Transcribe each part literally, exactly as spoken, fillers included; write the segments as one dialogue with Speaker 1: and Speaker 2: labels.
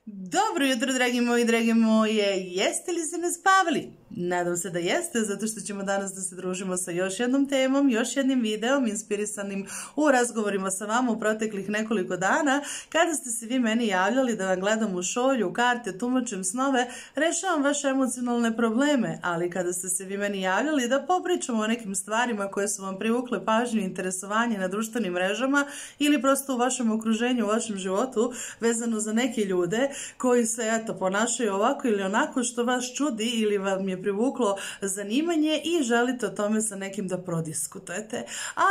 Speaker 1: Dobro jutro, dragi moji, drage moje. Jeste li se naspavali? Nadam se da jeste, zato što ćemo danas da se družimo sa još jednom temom, još jednim videom inspirisanim u razgovorima sa vama u proteklih nekoliko dana, kada ste se vi meni javljali da vam gledam u šolju, karte, tumačem snove, rešavam vaše emocionalne probleme, ali kada ste se vi meni javljali da popričamo o nekim stvarima koje su vam privukle pažnju i interesovanje na društvenim mrežama ili prosto u vašem okruženju, u vašem životu, vezano za neke ljude koji se eto ponašaju ovako ili onako što vas čudi ili vam je privuklo zanimanje i želite o tome sa nekim da prodiskutujete.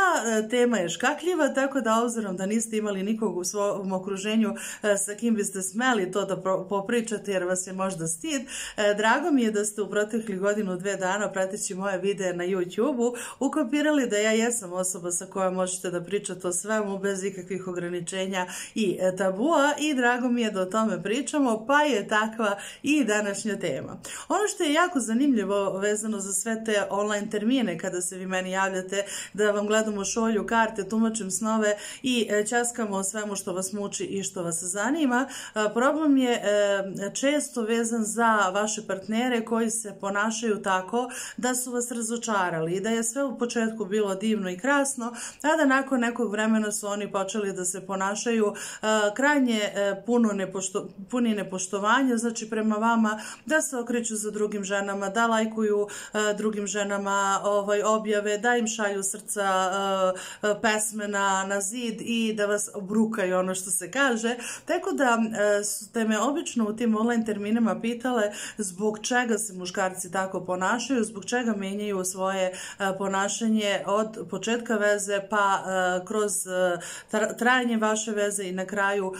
Speaker 1: A tema je škakljiva, tako da obzirom da niste imali nikog u svom okruženju sa kim biste smeli to da popričate jer vas je možda stid, drago mi je da ste u proteklih godinu, dve dana prateći moje videe na YouTube-u ukopirali da ja jesam osoba sa kojom možete da pričate o svemu bez ikakvih ograničenja i tabua i drago mi je da o tome pričamo, pa je takva i današnja tema. Ono što je jako zanimljivo vezano za sve te online termine kada se vi meni javljate da vam gledam u šolju, karte, tumačem snove i ćaskamo o svemu što vas muči i što vas zanima, problem je često vezan za vaše partnere koji se ponašaju tako da su vas razočarali i da je sve u početku bilo divno i krasno, a da nakon nekog vremena su oni počeli da se ponašaju krajnje puno nepošto, puni nepoštovanja, znači prema vama, da se okreću za drugim ženama, da lajkuju drugim ženama ovaj, objave, da im šalju srca, pesme na, na zid i da vas obrukaju, ono što se kaže. Tako da ste me obično u tim online terminima pitale zbog čega se muškarci tako ponašaju, zbog čega menjaju svoje ponašanje od početka veze pa kroz trajanje vaše veze i na kraju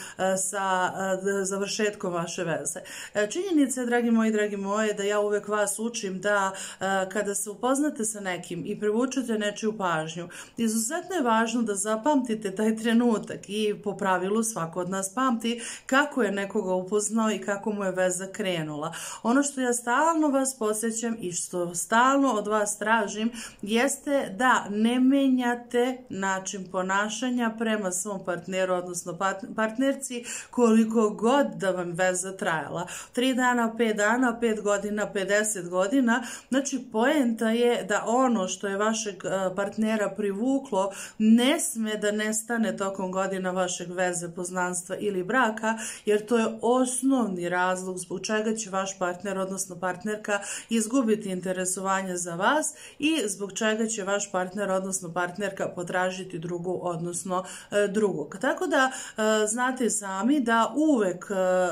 Speaker 1: sa završetkom vaše veze. Činjenica je, dragi moji, dragi moje, da ja uvek vas učim da kada se upoznate sa nekim i privučete nečiju pažnju, izuzetno je važno da zapamtite taj trenutak i po pravilu svako od nas pamti kako je nekoga upoznao i kako mu je veza krenula. Ono što ja stalno vas podsjećam i što stalno od vas tražim jeste da ne menjate način ponašanja prema svom partneru, odnosno partnerci, koliko god da vam veza trajala. Tri dana, pet dana, pet godina, pedeset godina. Znači, poenta je da ono što je vašeg partnera privuklo ne sme da nestane tokom godina vašeg veze, poznanstva ili braka, jer to je osnovni razlog zbog čega će vaš partner, odnosno partnerka, izgubiti interesovanje za vas i zbog čega će vaš partner, odnosno partnerka, potražiti drugu, odnosno drugog. Tako da znate sami da uvek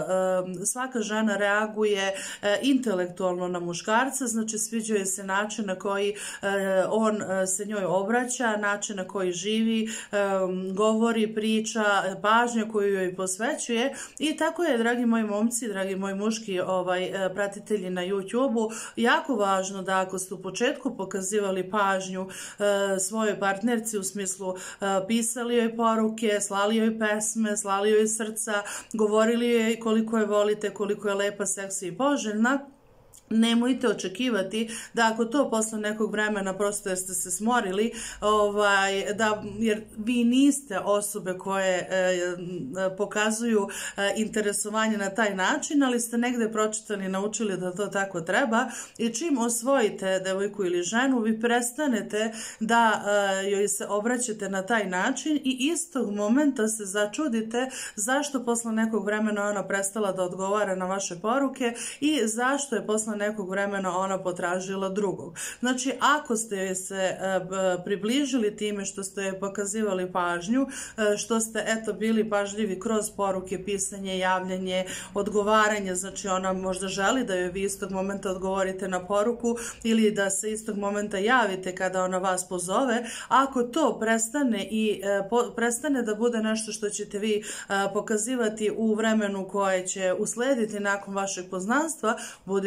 Speaker 1: svaka žena reaguje intelektualno na muškarca, znači sviđa se način na koji on se njoj obraća, način na koji živi, govori, priča, pažnja koju joj posvećuje i tako je, dragi moji momci, dragi moji muški ovaj, pratitelji na YouTube-u, jako važno da ako ste u početku pokazivali pažnju svojoj partnerci u smislu pisali joj poruke, slali joj pesme, slali joj srca, govorili joj koliko je volite, koliko je lepa, seksi i poželjna, nemojte očekivati da ako to posle nekog vremena prosto jer ste se smorili, ovaj, da, jer vi niste osobe koje e, pokazuju e, interesovanje na taj način, ali ste negde pročitali i naučili da to tako treba i čim osvojite devojku ili ženu, vi prestanete da e, joj se obraćate na taj način i istog momenta se začudite zašto posle nekog vremena ona prestala da odgovara na vaše poruke i zašto je posle nekog vremena ona potražila drugog. Znači, ako ste se približili time što ste pokazivali pažnju, što ste eto bili pažljivi kroz poruke, pisanje, javljanje, odgovaranje, znači ona možda želi da joj vi istog momenta odgovorite na poruku ili da se istog momenta javite kada ona vas pozove, ako to prestane i prestane da bude nešto što ćete vi pokazivati u vremenu koje će uslediti nakon vašeg poznanstva, budite potpuno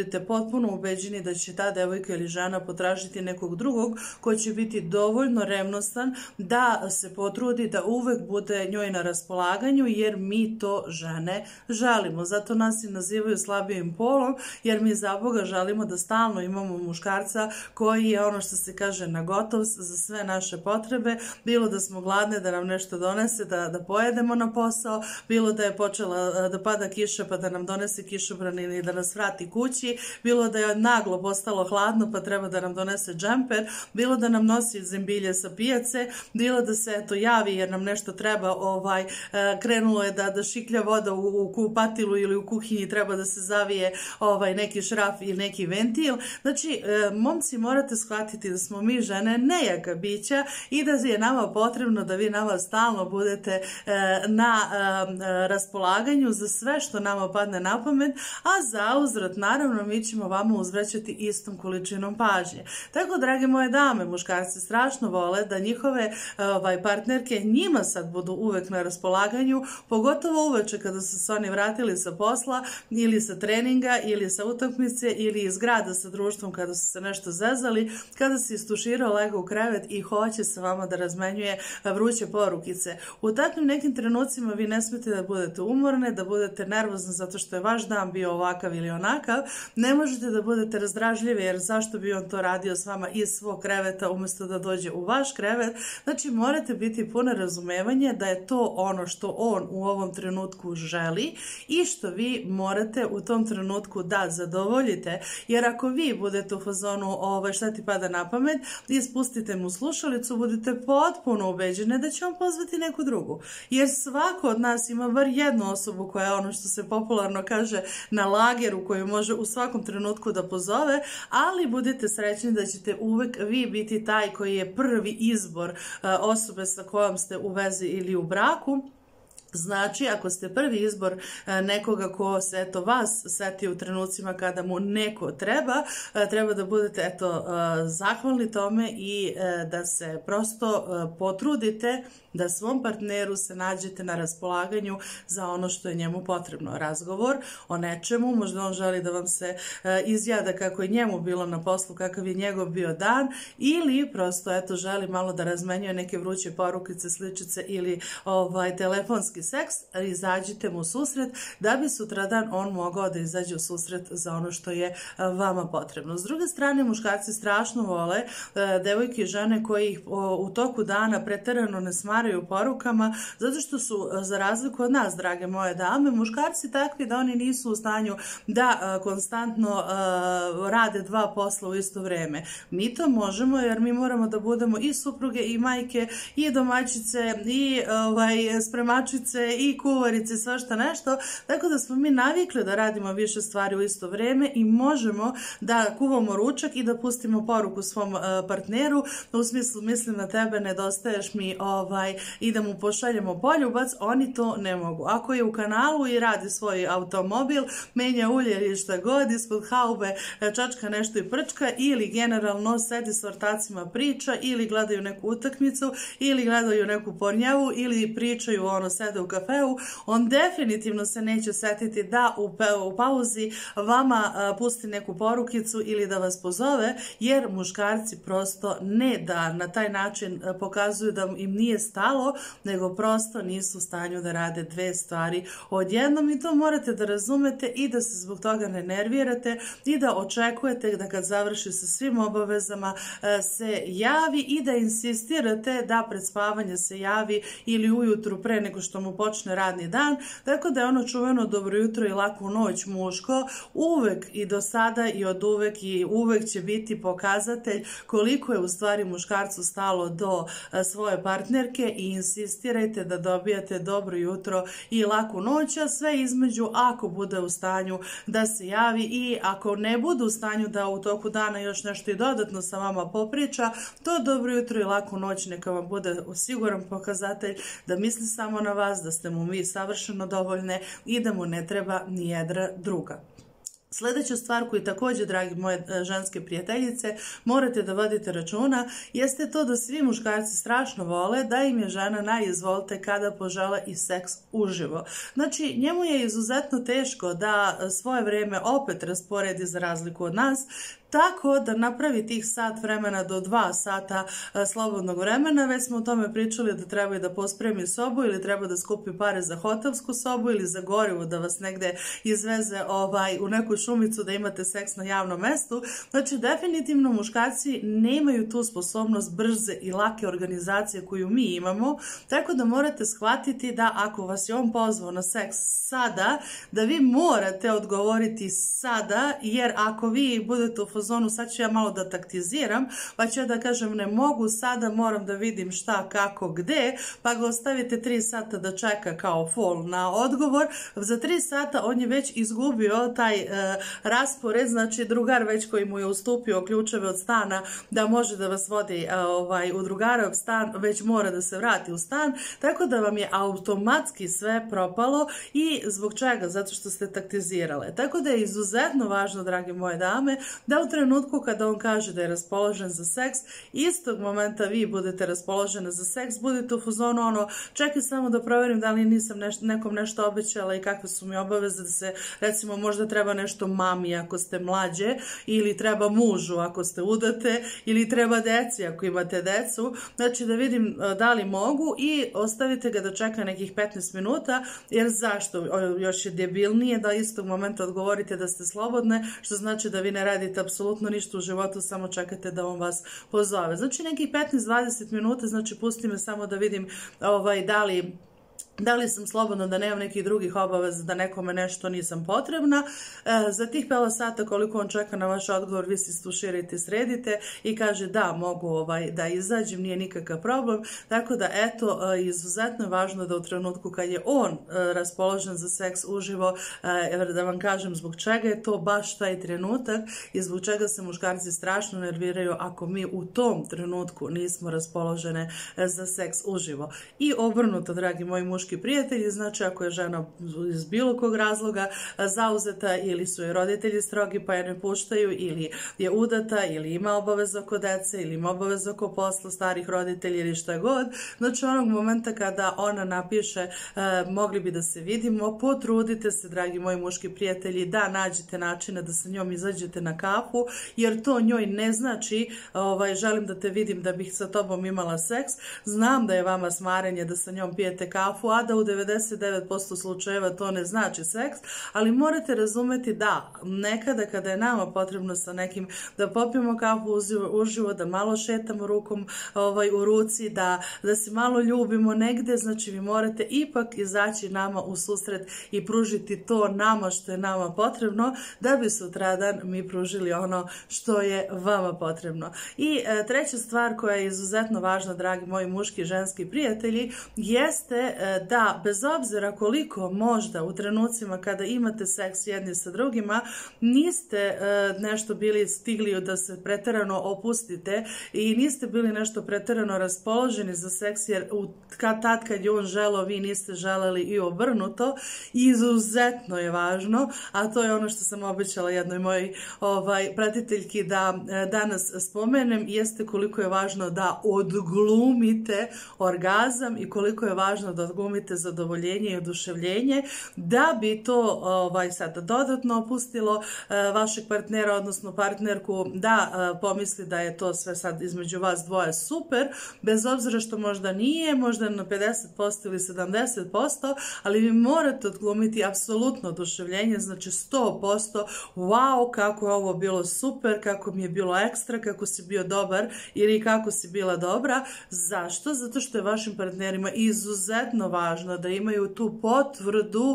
Speaker 1: potpuno ubeđeni da će ta devojka ili žena potražiti nekog drugog ko će biti dovoljno revnostan da se potrudi da uvek bude njoj na raspolaganju, jer mi to žene želimo. Zato nas i nazivaju slabijim polom, jer mi za Boga želimo da stalno imamo muškarca koji je, ono što se kaže, na gotov za sve naše potrebe, bilo da smo gladne da nam nešto donese, da, da pojedemo na posao, bilo da je počela da pada kiša pa da nam donese kišobran ili da nas vrati kući, bilo da je naglo postalo hladno pa treba da nam donese džemper, bilo da nam nosi zimbilje sa pijace, bilo da se eto javi jer nam nešto treba, ovaj, krenulo je da, da šiklja voda u, u kupatilu ili u kuhinji, treba da se zavije ovaj, neki šraf ili neki ventil. Znači, momci, morate shvatiti da smo mi žene nejaka bića i da je nama potrebno da vi nama stalno budete na raspolaganju za sve što nama padne na pamet, a za uzvrat naravno mi ćemo vama uzvraćati istom količinom pažnje. Tako, drage moje dame, muškarci strašno vole da njihove ovaj, partnerke njima sad budu uvek na raspolaganju, pogotovo uveče kada su se oni vratili sa posla ili sa treninga ili sa utakmice ili iz grada sa društvom kada su se nešto zezali, kada se istuširao, legao u krevet i hoće sa vama da razmenjuje vruće porukice. U takvim nekim trenucima vi ne smete da budete umorne, da budete nervozni zato što je vaš dan bio ovakav ili onakav, ne možete da budete razdražljivi, jer zašto bi on to radio s vama iz svog kreveta umjesto da dođe u vaš krevet. Znači, morate biti puno razumevanje da je to ono što on u ovom trenutku želi i što vi morate u tom trenutku da zadovoljite, jer ako vi budete u fazonu ovaj, šta ti pada na pamet i spustite mu slušalicu, budete potpuno ubeđene da će on pozvati neku drugu, jer svako od nas ima bar jednu osobu koja je, ono što se popularno kaže, na lageru, koju može u svakom trenutku da pozove, ali budite srećni da ćete uvek vi biti taj koji je prvi izbor osobe sa kojom ste u vezi ili u braku. Znači, ako ste prvi izbor nekoga ko se, eto, vas seti u trenucima kada mu neko treba, treba da budete, eto, zahvalni tome i da se prosto potrudite da svom partneru se nađete na raspolaganju za ono što je njemu potrebno. Razgovor o nečemu, možda on želi da vam se izjada kako je njemu bilo na poslu, kakav je njegov bio dan, ili prosto, eto, želi malo da razmenjuje neke vruće porukice, sličice ili ovaj, telefonski seks, izađite mu u susret da bi sutradan on mogao da izađe u susret za ono što je vama potrebno. S druge strane, muškarci strašno vole devojke i žene koji ih u toku dana preterano ne smaraju porukama, zato što su, za razliku od nas, drage moje dame, muškarci takvi da oni nisu u stanju da konstantno rade dva posla u isto vreme. Mi to možemo, jer mi moramo da budemo i supruge i majke i domaćice i ovaj, spremačice i kuvarice, svašta nešto, tako da smo mi navikli da radimo više stvari u isto vrijeme i možemo da kuvamo ručak i da pustimo poruku svom uh, partneru, u smislu mislim na tebe, nedostaješ mi, ovaj, i da mu pošaljemo poljubac. Oni to ne mogu. Ako je u kanalu i radi svoj automobil, menja ulje ili šta god, ispod haube čačka nešto i prčka, ili generalno sedi s ortacima priča, ili gledaju neku utakmicu, ili gledaju neku pornjavu, ili pričaju, ono, sede u kafeu, on definitivno se neće setiti da u, u pauzi vama a, pusti neku porukicu ili da vas pozove, jer muškarci prosto ne da na taj način a, pokazuju da im nije stalo, nego prosto nisu u stanju da rade dve stvari odjednom, i to morate da razumete i da se zbog toga ne nervirate i da očekujete da kad završi sa svim obavezama a, se javi i da insistirate da pred spavanje se javi ili ujutru pre nego što mu počne radni dan, tako da je ono čuveno dobro jutro i laku noć muško uvek i do sada i od uvek i uvek će biti pokazatelj koliko je u stvari muškarcu stalo do svoje partnerke, i insistirajte da dobijate dobro jutro i laku noć, a sve između, ako bude u stanju da se javi, i ako ne bude u stanju da u toku dana još nešto i dodatno sa vama popriča, to dobro jutro i laku noć neka vam bude siguran pokazatelj da misli samo na vas, da ste mu vi savršeno dovoljne i da mu ne treba ni jedra druga. Sljedeća stvar koju također, dragi moje ženske prijateljice, morate da vodite računa, jeste to da svi muškarci strašno vole da im je žena na izvolite kada požele i seks uživo. Znači, njemu je izuzetno teško da svoje vrijeme opet rasporedi za razliku od nas, tako da napravi tih sat vremena do dva sata a, slobodnog vremena. Već smo o tome pričali da treba da pospremi sobu ili treba da skupi pare za hotelsku sobu ili za gorivo da vas negde izveze ovaj, u neku šumicu da imate seks na javnom mestu. Znači, definitivno muškarci nemaju tu sposobnost brze i lake organizacije koju mi imamo, tako da morate shvatiti da ako vas je on pozvao na seks sada, da vi morate odgovoriti sada, jer ako vi budete u zonu, sad ću ja malo da taktiziram, pa ću ja da kažem ne mogu sada, moram da vidim šta, kako, gde, pa ga ostavite tri sata da čeka kao fol na odgovor. Za tri sata on je već izgubio taj e, raspored, znači drugar već koji mu je ustupio ključeve od stana da može da vas vodi e, ovaj, u drugarov stan, već mora da se vrati u stan, tako da vam je automatski sve propalo. I zbog čega? Zato što ste taktizirale. Tako da je izuzetno važno, drage moje dame, da u trenutku kada on kaže da je raspoložen za seks, istog momenta vi budete raspoložene za seks, budete u fazonu ono, čekaj samo da provjerim da li nisam neš, nekom nešto obećala i kakve su mi obaveze, da se, recimo, možda treba nešto mami ako ste mlađe, ili treba mužu ako ste udate, ili treba deci ako imate decu, znači da vidim da li mogu, i ostavite ga da čeka nekih petnaest minuta, jer zašto? Još je debilnije da istog momenta odgovorite da ste slobodne, što znači da vi ne radite apsolutno ništa u životu, samo čekate da on vas pozove. Znači nekih petnaest do dvadeset minuta, znači pusti me samo da vidim ovaj, da li da li sam slobodna, da nemam nekih drugih obaveza, da nekome nešto nisam potrebna. E, za tih pola sata koliko on čeka na vaš odgovor, vi se stuširite, sredite i kaže da, mogu ovaj, da izađem, nije nikakav problem. Tako da, eto, izuzetno je važno da u trenutku kad je on e, raspoložen za seks uživo, e, da vam kažem zbog čega je to baš taj trenutak i zbog čega se muškarci strašno nerviraju ako mi u tom trenutku nismo raspoložene za seks uživo. I obrnuto, dragi moji muški prijatelji, znači ako je žena iz bilo kog razloga zauzeta ili su je roditelji strogi pa je ne puštaju, ili je udata, ili ima obaveza oko dece, ili ima obaveza oko posla, starih roditelji ili šta god, znači onog momenta kada ona napiše e, mogli bi da se vidimo, potrudite se, dragi moji muški prijatelji, da nađete načina da sa njom izađete na kafu, jer to njoj ne znači ovaj, želim da te vidim da bih sa tobom imala seks. Znam da je vama smarenje da sa njom pijete kafu, a da u devedeset devet posto slučajeva to ne znači seks, ali morate razumeti da nekada kada je nama potrebno sa nekim da popijemo kafu uživo, da malo šetamo rukom ovaj, u ruci, da, da se malo ljubimo negde, znači vi morate ipak izaći nama u susret i pružiti to nama što je nama potrebno, da bi sutradan mi pružili ono što je vama potrebno. I e, treća stvar koja je izuzetno važna, dragi moji muški i ženski prijatelji, jeste e, da bez obzira koliko možda u trenucima kada imate seks jedni sa drugima niste e, nešto bili stigli da se preterano opustite i niste bili nešto preterano raspoloženi za seks, jer u, kad, tad kad je on želeo vi niste želeli i obrnuto, izuzetno je važno, a to je ono što sam obećala jednoj mojoj ovaj, pratiteljki da e, danas spomenem, jeste koliko je važno da odglumite orgazam i koliko je važno da odglumite zadovoljenje i oduševljenje, da bi to ovaj, sad dodatno opustilo e, vašeg partnera, odnosno partnerku, da e, pomisli da je to sve sad između vas dvoje super, bez obzira što možda nije, možda na pedeset posto ili sedamdeset posto, ali vi morate odglumiti apsolutno oduševljenje, znači sto posto, wow, kako je ovo bilo super, kako mi je bilo ekstra, kako si bio dobar ili kako si bila dobra. Zašto? Zato što je vašim partnerima izuzetno važno da imaju tu potvrdu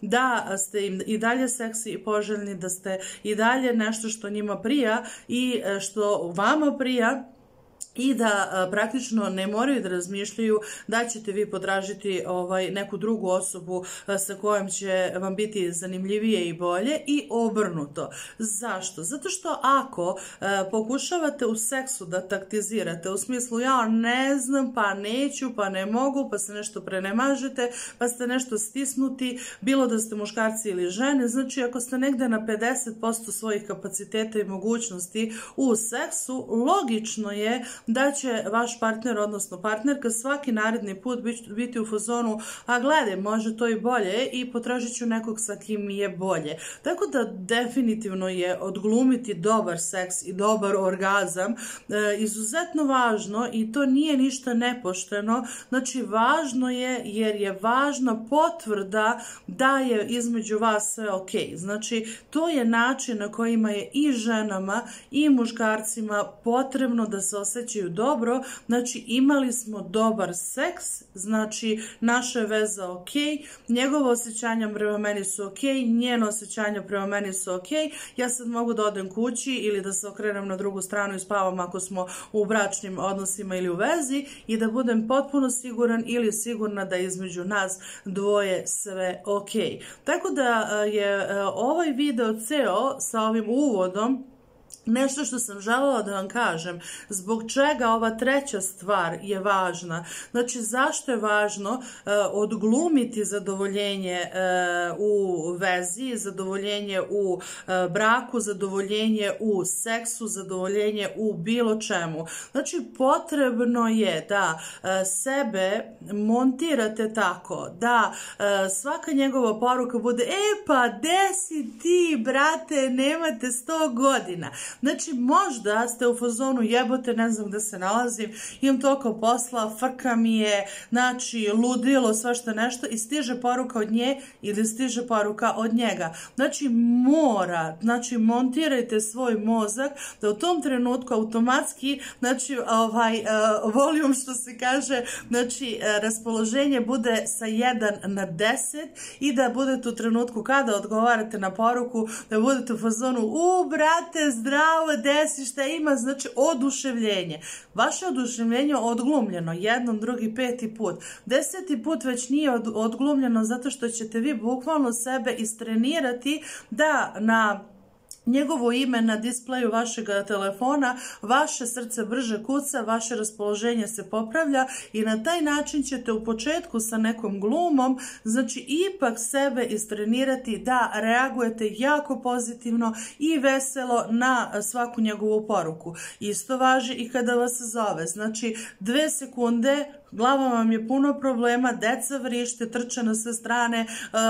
Speaker 1: da ste im i dalje seksi i poželjni, da ste i dalje nešto što njima prija i što vama prija, i da a, praktično ne moraju da razmišljaju da ćete vi potražiti ovaj, neku drugu osobu a, sa kojom će vam biti zanimljivije i bolje i obrnuto. Zašto? Zato što ako a, pokušavate u seksu da taktizirate u smislu ja ne znam, pa neću, pa ne mogu, pa se nešto prenemažete, pa ste nešto stisnuti, bilo da ste muškarci ili žene, znači ako ste negde na pedeset posto svojih kapaciteta i mogućnosti u seksu, logično je da će vaš partner, odnosno partnerka, svaki naredni put biti u fazonu, a gledaj, može to i bolje i potražit ću nekog sa kim mi je bolje. Tako da definitivno je odglumiti dobar seks i dobar orgazam e, izuzetno važno i to nije ništa nepošteno. Znači važno je jer je važna potvrda da je između vas sve ok. Znači to je način na kojima je i ženama i muškarcima potrebno da se osjećaju dobro, znači imali smo dobar seks, znači naša je veza ok, njegovo osjećanja prema meni su ok, njeno osjećanja prema meni su ok, ja sad mogu da odem kući ili da se okrenem na drugu stranu i spavam ako smo u bračnim odnosima ili u vezi i da budem potpuno siguran ili sigurna da je između nas dvoje sve ok. Tako da je ovaj video ceo sa ovim uvodom nešto što sam željela da vam kažem, zbog čega ova treća stvar je važna. Znači, zašto je važno uh, odglumiti zadovoljenje uh, u vezi, zadovoljenje u uh, braku, zadovoljenje u seksu, zadovoljenje u bilo čemu. Znači, potrebno je da uh, sebe montirate tako, da uh, svaka njegova poruka bude, e pa, gde si ti, brate, nemate sto godina. Znači, možda ste u fazonu jebote, ne znam gde se nalazim, imam toliko posla, frka mi je, znači, ludilo, svašta nešto i stiže poruka od nje ili stiže poruka od njega. Znači, mora, znači, montirajte svoj mozak da u tom trenutku automatski, znači, ovaj, uh, voljum što se kaže, znači, uh, raspoloženje bude sa jedan na deset i da budete u trenutku kada odgovarate na poruku, da budete u fazonu, u, brate, zdravo, desi šta ima, znači oduševljenje. Vaše oduševljenje odglumljeno jednom, drugi, peti put. Deseti put već nije odglumljeno zato što ćete vi bukvalno sebe istrenirati da na njegovo ime na displeju vašeg telefona, vaše srce brže kuca, vaše raspoloženje se popravlja i na taj način ćete u početku sa nekom glumom, znači ipak sebe istrenirati da reagujete jako pozitivno i veselo na svaku njegovu poruku. Isto važi i kada vas zove, znači dve sekunde, glava vam je puno problema, deca vrište, trče na sve strane,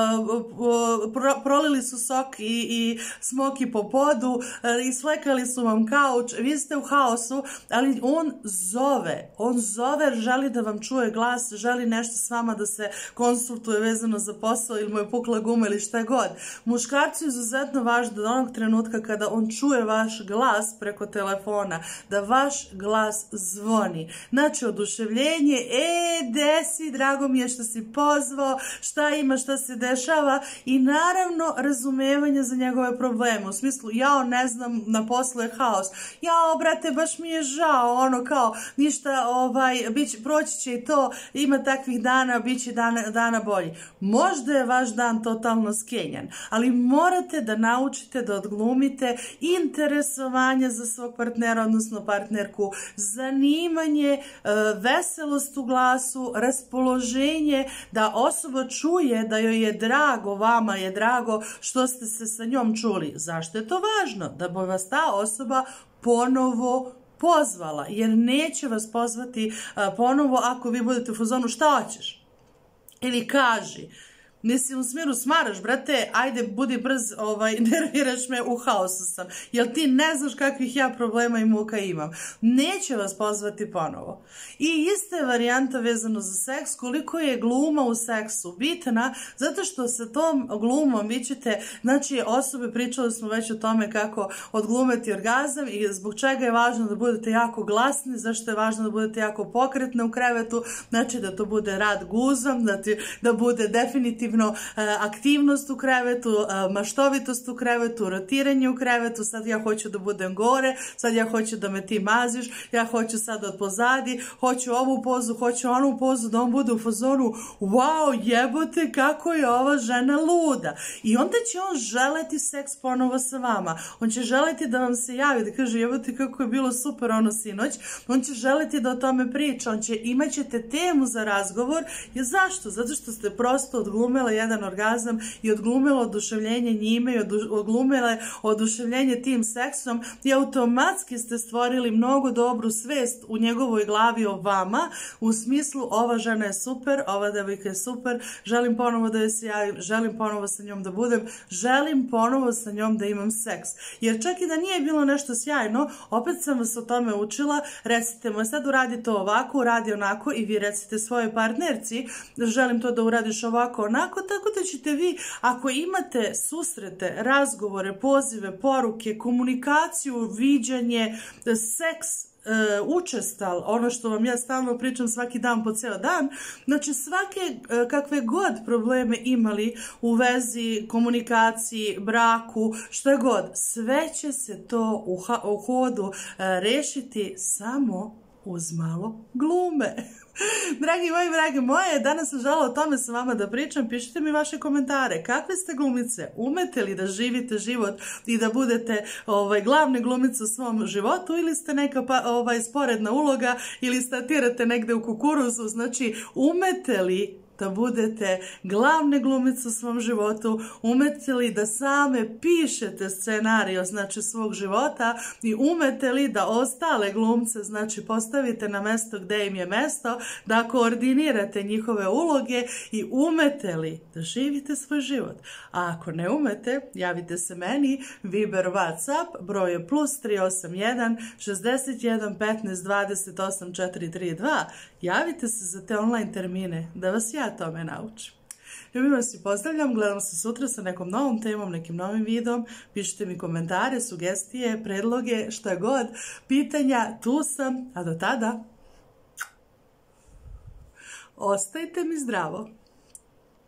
Speaker 1: prolili su sok i, i smoki po podu, islekali su vam kauč, vi ste u haosu, ali on zove, on zove jer želi da vam čuje glas, želi nešto s vama da se konsultuje vezano za posao ili mu je pukla guma ili šta god. Muškarcu je izuzetno važno da onog trenutka kada on čuje vaš glas preko telefona, da vaš glas zvoni. Znači, oduševljenje, e, desi, drago mi je što si pozvao, šta ima, šta se dešava i naravno razumevanje za njegove probleme. U smislu, jao, ne znam, na poslu je haos. Jao, brate, baš mi je žao, ono kao, ništa, ovaj, bić, proći će i to, ima takvih dana, bit će dana, dana bolji. Možda je vaš dan totalno skenjan, ali morate da naučite da odglumite interesovanje za svog partnera, odnosno partnerku, zanimanje, veselost u glasu, raspoloženje, da osoba čuje da joj je drago, vama je drago što ste se sa njom čuli. Zašto je to važno? Da bi vas ta osoba ponovo pozvala, jer neće vas pozvati ponovo ako vi budete u fazonu šta hoćeš ili kaži. Nisi u smjeru smaraš, brate, ajde, budi brz, ovaj, nerviraš me, u haosu sam. Jel ti ne znaš kakvih ja problema i muka imam? Neće vas pozvati ponovo. I ista je varijanta vezano za seks, koliko je gluma u seksu bitna, zato što sa tom glumom vi ćete, znači osobe, pričali smo već o tome kako odglumeti orgazam i zbog čega je važno da budete jako glasni, zašto je važno da budete jako pokretne u krevetu, znači da to bude rad guzom, da, ti, da bude definitivno aktivno, aktivnost u krevetu, maštovitost u krevetu, rotiranje u krevetu, sad ja hoću da budem gore, sad ja hoću da me ti maziš, ja hoću sad od pozadi, hoću ovu pozu, hoću onu pozu, da on bude u fazonu, wow, jebote, kako je ova žena luda. I onda će on želeti seks ponovo sa vama. On će želeti da vam se javi, da kaže, jebote, kako je bilo super ono sinoć. On će želeti da o tome priča, on će, imat ćete temu za razgovor. I zašto? Zato što ste prosto odglumela jedan orgazam i odglumela oduševljenje njime i odglumela oduševljenje tim seksom i automatski ste stvorili mnogo dobru svest u njegovoj glavi o vama, u smislu ova žena je super, ova devojka je super, želim ponovo da joj se javim, želim ponovo sa njom da budem, želim ponovo sa njom da imam seks. Jer čak i da nije bilo nešto sjajno, opet sam vas o tome učila, recite mu, sad uradi to ovako, uradi onako i vi recite svojoj partnerci, želim to da uradiš ovako, onako, tako da ćete vi, ako imate susrete, razgovore, pozive, poruke, komunikaciju, viđanje, seks, učestal, ono što vam ja stalno pričam svaki dan po ceo dan, znači svake kakve god probleme imali u vezi, komunikaciji, braku, što god, sve će se to u, u hodu rešiti samo uz malo glume. Dragi moji, dragi moje, danas sam želela o tome sa vama da pričam, pišite mi vaše komentare, kakve ste glumice, umete li da živite život i da budete ovaj, glavne glumice u svom životu ili ste neka pa, ovaj, sporedna uloga ili statirate negde u kukuruzu, znači umete li da budete glavne glumice u svom životu, umete li da same pišete scenario, znači svog života i umete li da ostale glumce, znači postavite na mesto gde im je mesto, da koordinirate njihove uloge i umete li da živite svoj život. A ako ne umete, javite se meni, Viber, WhatsApp, broj je plus tri osam jedan šezdeset jedan petnaest dvadeset osam četiri tri dva. Javite se za te online termine, da vas ja tome naučim. Ljubim vas i pozdravljam, gledam se sutra sa nekom novom temom, nekim novim videom, pišite mi komentare, sugestije, predloge, šta god, pitanja, tu sam, a do tada, ostajte mi zdravo.